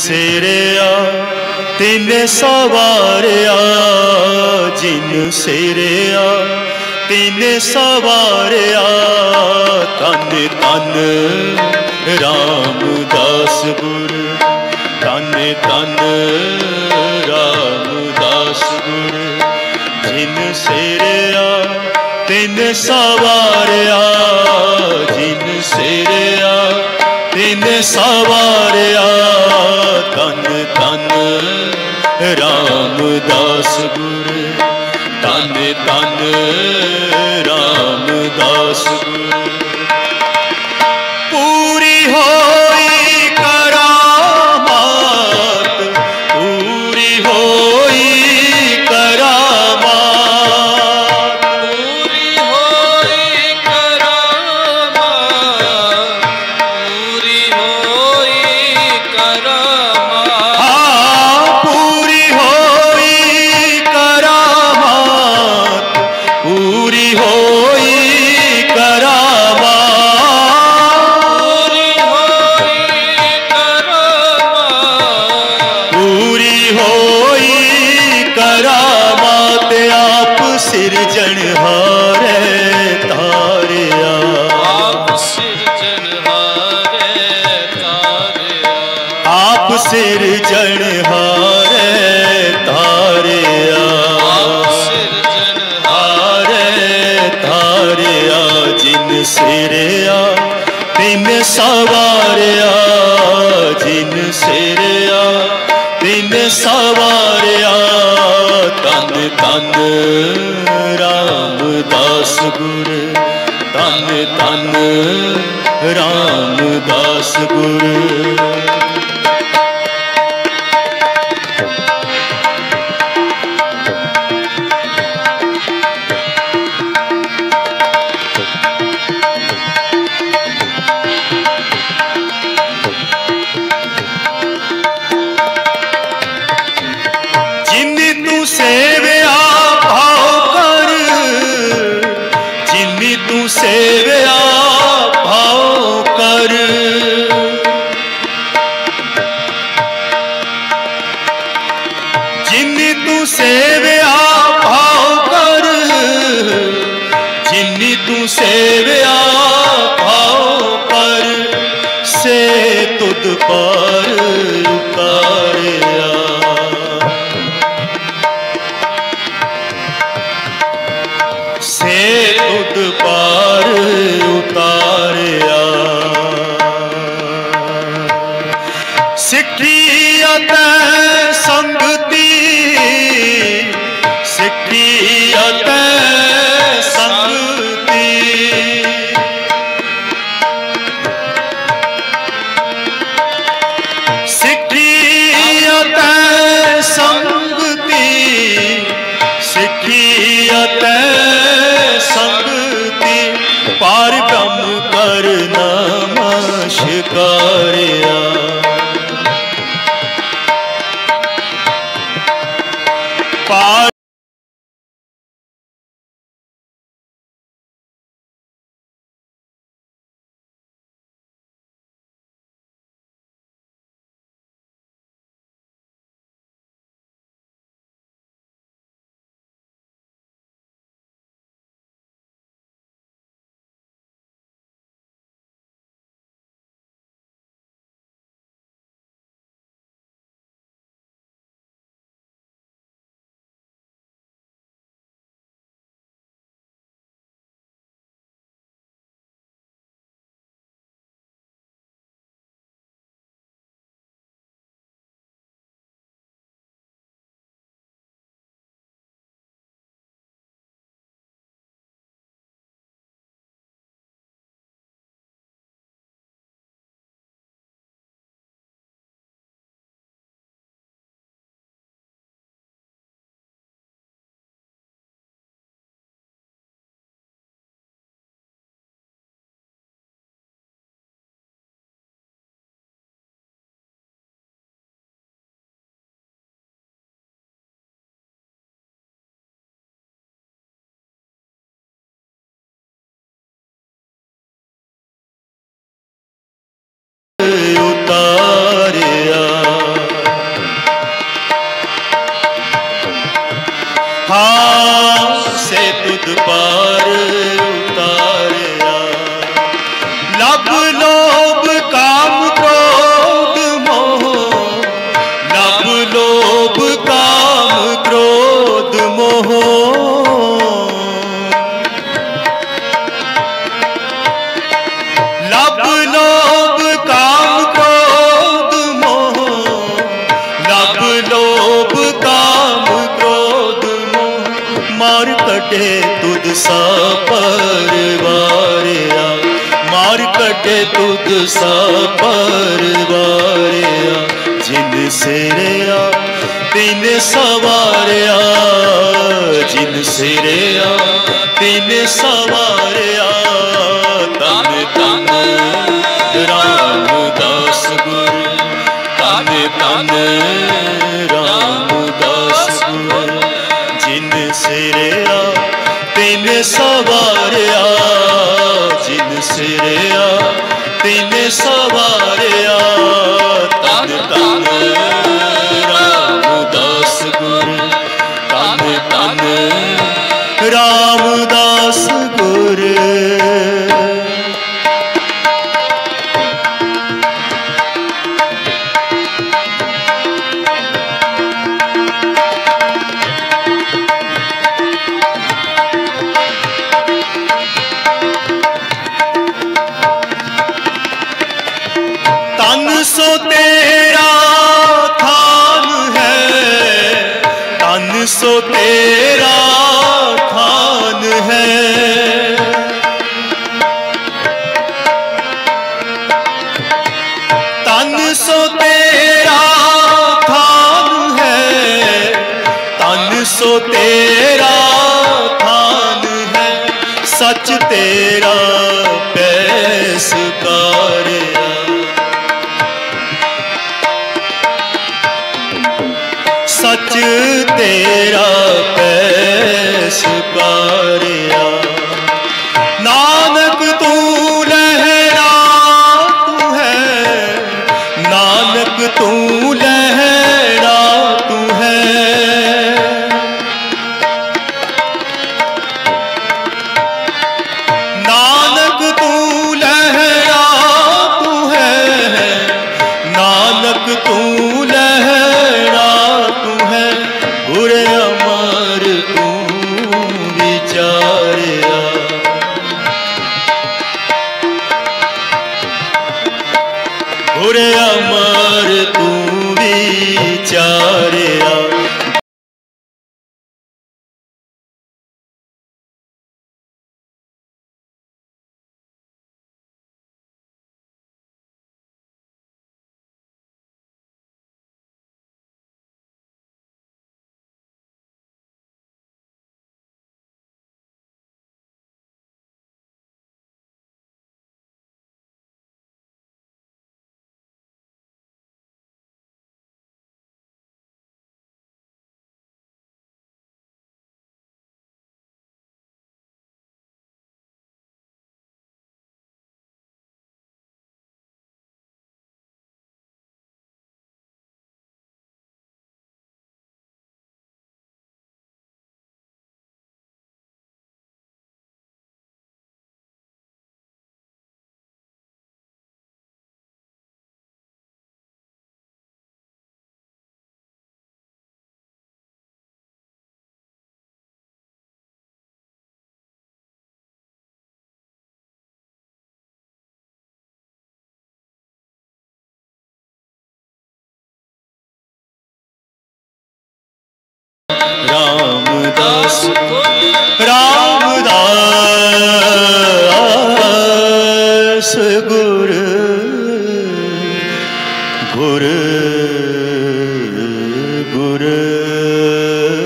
सेरिया तिन सवारिया, जिन सेरिया तिन सवारिया। तन तन रामदास गुर, तन तन रामदास गुर। जिन सेरिया तिन सवारिया, जिन सेरिया तिन सवारिया। तन तन रामदास गुर, तन तन रामदास गुर। पूरी होई करामात, पूरी होई करामात, पूरी होई करामात, पूरी होई करामात। हाँ पूरी होई करामात, पूरी होई करामात, पूरी होई करामात। आप सिरजनहारे तारिया, आप सिरजनहारे तारिया, आप सिरजनहारे तारिया, आप सिरजनहारे तारिया। जिन सेरिया तिन सवारिया, जिन सेरिया तिन सवारिया। तन तन रामदास गुर, तन तन रामदास गुर। जिन तू सेविया भाव कर, जिन तू सेविया भाव कर। जिन तू सेविया भाव कर, जिन तू सेविया भाव कर। से तुद पार उतारिया, से तुद पार उतारिया। सिखियत संगति, सिखियत संगति। सिखियत संगति, सिखियत संगति। पार ब्रह्म कर नमस्कारिया, पार उतारिया। हाँ से तुद पार उतारिया। लब लोभ काम क्रोध मोह, लब लोभ काम क्रोध मोह। लब लोभ काम क्रोध मोह, लब लोभ काम क्रोध मोह। मार कटे तुद सा परवारिया, मार कटे तुद सा परवारिया। जिन सिरिया तिन सवारिया, जिन सिरिया तिन सवारिया। तन तन रामदास गुर, तन तन रामदास गुर। जिन सिरिया तिन सवारिया, जिन सिरिया तिन सवारिया। तन तन रामदास गुर, तन तन रामदास गुर। तन सो तेरा थान है, तन सो तेरा थान है। तन सो तेरा थान है, तन सो तेरा थान है। सच तेरा पैस कारिया, सच तेरा पैस कारिया। नानक तू लहरा तू है, नानक तू लहरा तू है। नानक तू लहरा तू है, नानक तू लहरा तू है। गुर अमर तू विचारिया, गुर अमर तू विचारिया। रामदास रामदास गुर।